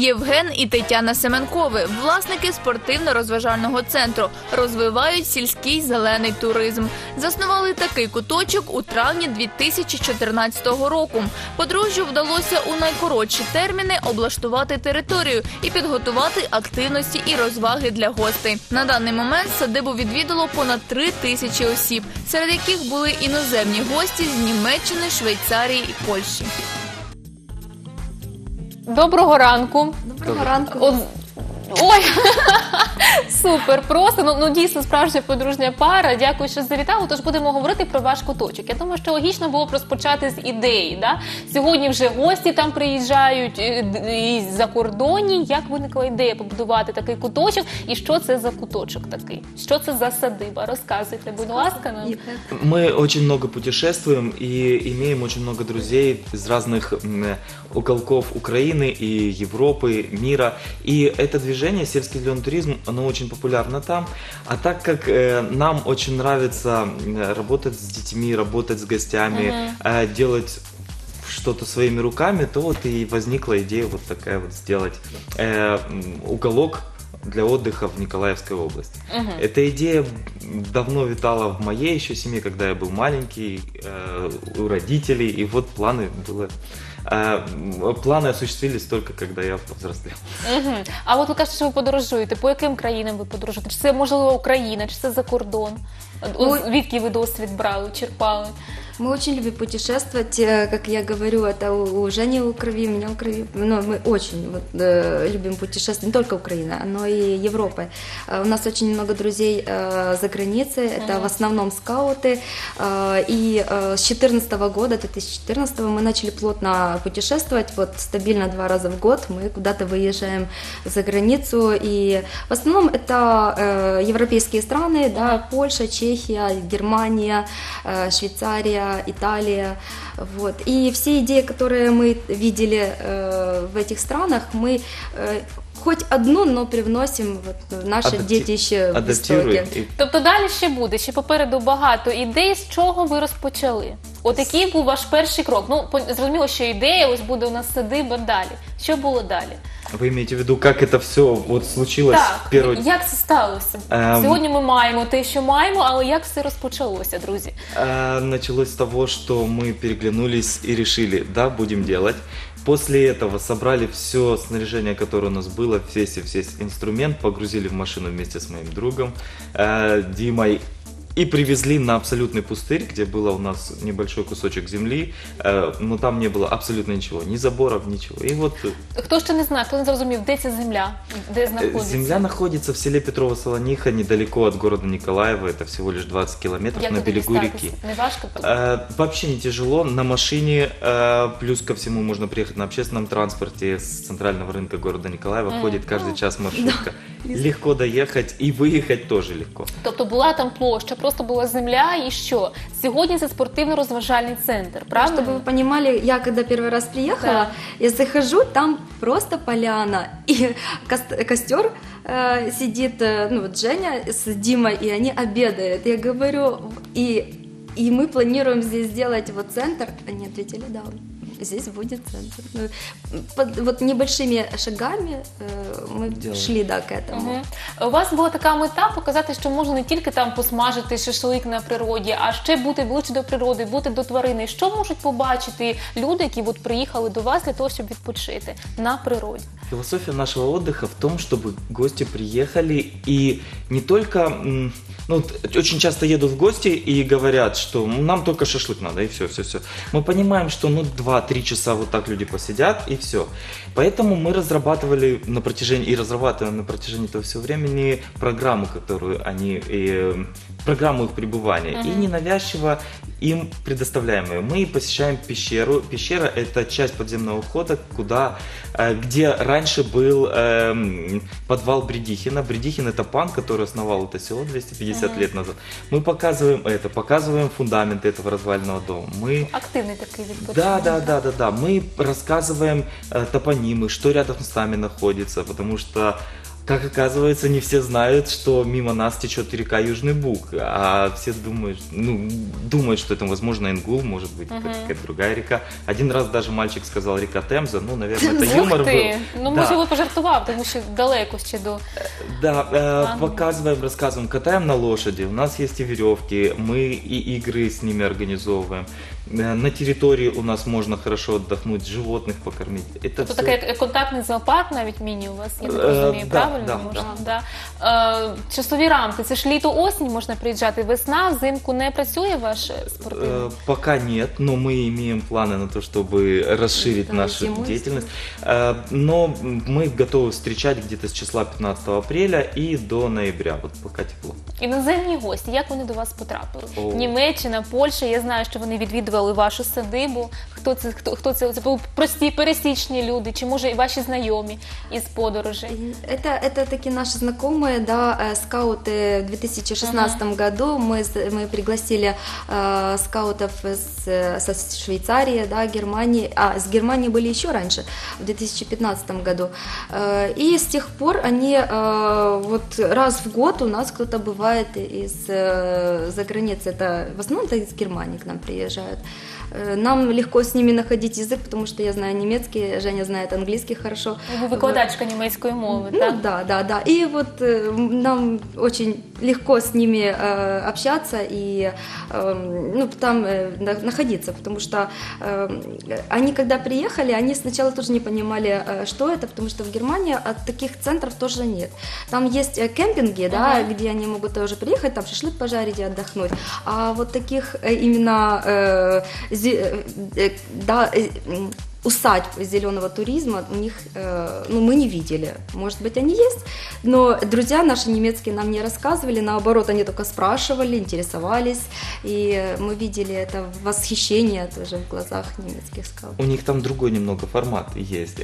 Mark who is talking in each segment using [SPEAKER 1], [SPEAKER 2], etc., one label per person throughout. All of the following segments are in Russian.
[SPEAKER 1] Євген і Тетяна Семенкови – власники спортивно-розважального центру. Розвивають сільський зелений туризм. Заснували такий куточок у травні 2014 року. Подружжю вдалося у найкоротші терміни облаштувати територію і підготувати активності і розваги для гостей. На даний момент садибу відвідало понад 3000 осіб, серед яких були іноземні гості з Німеччини, Швейцарії і Польщі.
[SPEAKER 2] Доброго ранку.
[SPEAKER 3] Доброго ранку.
[SPEAKER 2] Ой, супер, просто, ну дійсно справжня подружня пара. Дякую, що завітали. Тож будемо говорити про ваш куточок. Я думаю, що логічно було б розпочати з ідеї. Да? Сьогодні вже гості там приїжджають із-за кордоні. Як виникла ідея побудувати такий куточок? І що це за куточок такий? Що це за садиба? Розказуйте, будь ласка. Нам.
[SPEAKER 4] Мы очень много путешествуем и имеем очень много друзей из разных уголков Украины и Европы, мира. И это движение, сельский зеленый туризм, оно очень популярно там. А так как нам очень нравится работать с детьми, работать с гостями, делать что-то своими руками, то вот и возникла идея вот такая вот сделать уголок для отдыха в Николаевской области. Эта идея давно витала в моей еще семье, когда я был маленький, у родителей, и вот планы осуществились только когда я повзрослел.
[SPEAKER 2] А от ви кажете, що ви подорожуєте. По яким країнам ви подорожуєте? Чи це, можливо, Україна, чи це за кордон? Звідки ви досвід брали, черпали?
[SPEAKER 3] Мы очень любим путешествовать, как я говорю, это у Жени у крови, у меня у крови. Но мы очень любим путешествовать, не только Украина, но и Европа. У нас очень много друзей за границей, это в основном скауты. И с 2014 мы начали плотно путешествовать, вот стабильно 2 раза в год мы куда-то выезжаем за границу. И в основном это европейские страны, да, Польша, Чехия, Германия, Швейцария, Италия, вот. И все идеи, которые мы видели в этих странах, мы хоть одну, но привносим в наше детище в Востоке.
[SPEAKER 2] Тобто далі ще буде, ще попереду багато ідей, з чого ви розпочали? От який був ваш перший крок? Ну, зрозуміло, що ідея, ось буде у нас садиба далі. Що було далі?
[SPEAKER 4] Вы имеете в виду, как это все вот случилось?
[SPEAKER 2] Так, як це сталося? Сьогодні ми маємо те, що маємо, але як все розпочалося, друзі?
[SPEAKER 4] Началось с того, что мы переглянулись и решили, да, будем делать. После этого собрали все снаряжение, которое у нас было, весь инструмент, погрузили в машину вместе с моим другом Димой. И привезли на абсолютный пустырь, где было у нас небольшой кусочек земли, но там не было абсолютно ничего, ни заборов, ничего. И вот...
[SPEAKER 2] Хто ще не знає, хто не зрозумів, де ця земля, де знаходиться?
[SPEAKER 4] Земля находится в селе Петрова-Солониха, недалеко от города Николаева, это всего лишь 20 километров на берегу реки.
[SPEAKER 2] Не важко?
[SPEAKER 4] Вообще не тяжело, на машине, плюс ко всему можно приехать на общественном транспорте с центрального рынка города Николаева, ходит каждый час маршрутка. Легко доехать и выехать тоже легко.
[SPEAKER 2] Тобто була там площа, просто була земля і що? Сьогодні це спортивно-розважальний центр, правда?
[SPEAKER 3] Чтобы вы понимали, я когда первый раз приехала, я захожу, там просто поляна, и костер сидит, ну вот Женя с Димой, и они обедают. Я говорю, и мы планируем здесь сделать вот центр. Они ответили, да, здесь будет центр. Вот небольшими шагами мы шли, да, к этому.
[SPEAKER 2] У вас була така мета показати, що можна не тільки там посмажити шашлик на природі, а ще бути ближче до природи, бути до тварини. Що можуть побачити люди, які от приїхали до вас для того, щоб відпочити на природі?
[SPEAKER 4] Философия нашего отдыха в том, чтобы гости приехали и не только... Ну, очень часто едут в гости и говорят, что нам только шашлык надо, и все. Мы понимаем, что 2-3 часа вот так люди посидят, и все. Поэтому мы разрабатывали на протяжении этого всего времени программу, программу их пребывания. И ненавязчиво им предоставляем ее. Мы посещаем пещеру. Пещера – это часть подземного хода, где раньше был подвал Бредихина. Бредихин – это пан, который основал это село 250 лет назад. Мы показываем фундаменты этого разваленного дома.
[SPEAKER 2] Активный такой відпочинок.
[SPEAKER 4] Да. Мы рассказываем топонимы, что рядом с нами находится, потому что Как оказывается, не все знают, что мимо нас течет река Южный Буг, а все думают, что это, возможно, Ингул, может быть, какая-то другая река. Один раз даже мальчик сказал река Темза, ну, наверное, это юмор
[SPEAKER 2] Ух
[SPEAKER 4] был.
[SPEAKER 2] ти! Ну,
[SPEAKER 4] Да.
[SPEAKER 2] можливо, пожартував, тому що далеко ще до...
[SPEAKER 4] Да, показываем, рассказываем, катаем на лошади, у нас есть и веревки, мы и игры с ними организовываем. На территории у нас можно хорошо отдохнуть, животных покормить. Это
[SPEAKER 2] Тобто
[SPEAKER 4] всё-
[SPEAKER 2] такий як контактний зоопарк навіть міні у вас, я так розумію,
[SPEAKER 4] да,
[SPEAKER 2] правильно?
[SPEAKER 4] да,
[SPEAKER 2] Можна, да. Часові рамки, це ж літо-осінь можна приїжджати, весна, взимку не працює ваш спортивний?
[SPEAKER 4] Пока нет, но мы имеем планы на то, чтобы расширить
[SPEAKER 3] Да,
[SPEAKER 4] нашу
[SPEAKER 3] зимой,
[SPEAKER 4] деятельность. Но мы готовы встречать где-то с числа 15 апреля и до ноября, вот пока тепло.
[SPEAKER 2] Іноземні гості, як вони до вас потрапили?
[SPEAKER 4] О.
[SPEAKER 2] Німеччина, Польща, я знаю, що вони відвідували вашу садибу. Хто це? Це були прості, пересічні люди, чи може і ваші знайомі із подорожей?
[SPEAKER 3] Это такие наши знакомые, да, скауты в 2016 году. Мы пригласили скаутов со Швейцарии, да, Германии, с Германии были еще раньше, в 2015 году. И с тех пор они вот раз в год у нас кто-то бывает из-за границы. Это в основном это из Германии к нам приезжают. Нам легко с ними находить язык, потому что я знаю немецкий, Женя знает английский хорошо.
[SPEAKER 2] Ви викладачка німецької мови,
[SPEAKER 3] Ну
[SPEAKER 2] так?
[SPEAKER 3] да. И вот нам очень легко с ними общаться и там находиться, потому что они, когда приехали, они сначала тоже не понимали, что это, потому что в Германии таких центров тоже нет. Там есть кемпинги, да, где они могут тоже приехать, там шашлык пожарить и отдохнуть. А вот таких именно усадьб зеленого туризма у них мы не видели. Может быть, они есть, но друзья наши немецкие нам не рассказывали, наоборот, они только спрашивали, интересовались, и мы видели это восхищение тоже в глазах немецких скаутов.
[SPEAKER 4] У них там другой немного формат есть.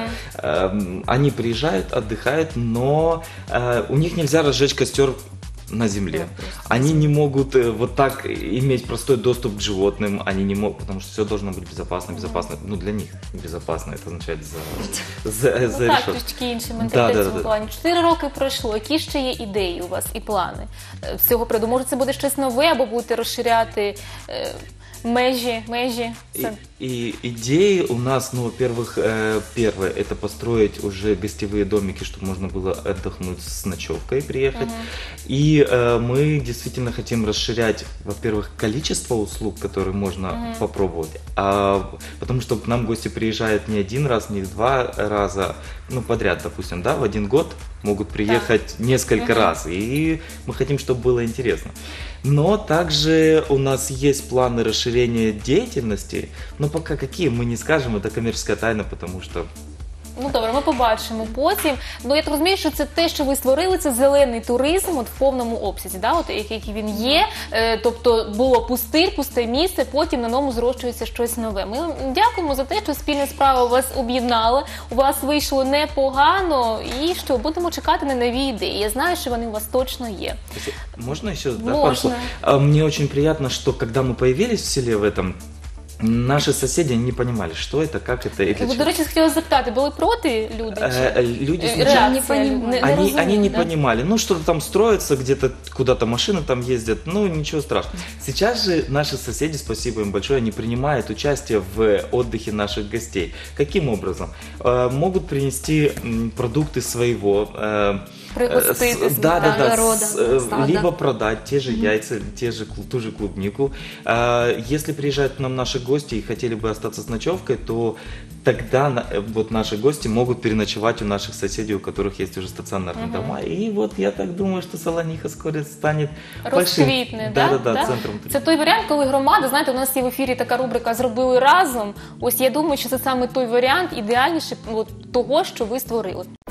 [SPEAKER 4] Они приезжают, отдыхают, но у них нельзя разжечь костер на земле. Они не могут вот так иметь простой доступ к животным, они не могут, потому что все должно быть безопасно. Ну, для них безопасно, это означает за
[SPEAKER 2] Так,
[SPEAKER 4] решеткой.
[SPEAKER 2] трішки інший менталітет
[SPEAKER 4] Да.
[SPEAKER 2] в цьому плані. 4 роки пройшло, які ще є ідеї у вас і плани з цього приводу? Може, це буде щось нове, або будете розширяти межі?
[SPEAKER 4] И идеи у нас, ну, во-первых, первое, это построить уже гостевые домики, чтобы можно было отдохнуть с ночевкой, приехать. И мы действительно хотим расширять, во-первых, количество услуг, которые можно попробовать, потому что к нам гости приезжают не один раз, не два раза, ну, подряд, допустим, да, в один год могут приехать несколько раз, и мы хотим, чтобы было интересно. Но также у нас есть планы расширения деятельности, но пока какие, мы не скажем, это коммерческая тайна, потому что...
[SPEAKER 2] Ну добре, ми побачимо потім. Ну я так розумію, що це те, що ви створили, це зелений туризм от в повному обсязі, да? От який він є. Тобто було пусте місце, потім на ньому зрощується щось нове. Ми вам дякуємо за те, що спільна справа вас об'єднала. У вас вийшло непогано, і що будемо чекати на нові ідеї. Я знаю, що вони у вас точно є.
[SPEAKER 4] Можно еще?
[SPEAKER 2] Можно.
[SPEAKER 4] Мне очень приятно, что когда мы появились в селе в этом, наши соседи не понимали, что это, как это и для
[SPEAKER 2] Ви,
[SPEAKER 4] чего.
[SPEAKER 2] до речі, хотіла запитати, були проти люди?
[SPEAKER 4] Люди сначала...
[SPEAKER 2] Реакція
[SPEAKER 3] не понимали.
[SPEAKER 4] Они не
[SPEAKER 2] да?
[SPEAKER 4] понимали, ну что-то там строится, где-то куда-то машины там ездят, ну ничего страшного. Сейчас же наши соседи, спасибо им большое, они принимают участие в отдыхе наших гостей. Каким образом? Могут принести продукты своего,
[SPEAKER 2] Пригоститись,
[SPEAKER 3] огорода,
[SPEAKER 4] либо продать те же яйца, ту же клубнику. Если приезжают к нам наши гости и хотели бы остаться с ночевкой, то тогда вот наши гости могут переночевать у наших соседей, у которых есть уже стационарные дома. И вот я так думаю, что Солониха скоро станет большим
[SPEAKER 2] Розквітне,
[SPEAKER 4] центром туризма.
[SPEAKER 2] Це той варіант, коли громада, знаєте, у нас є в ефірі така рубрика «Зробили разом». Ось я думаю, що це саме той варіант ідеальніший от того, що ви створили.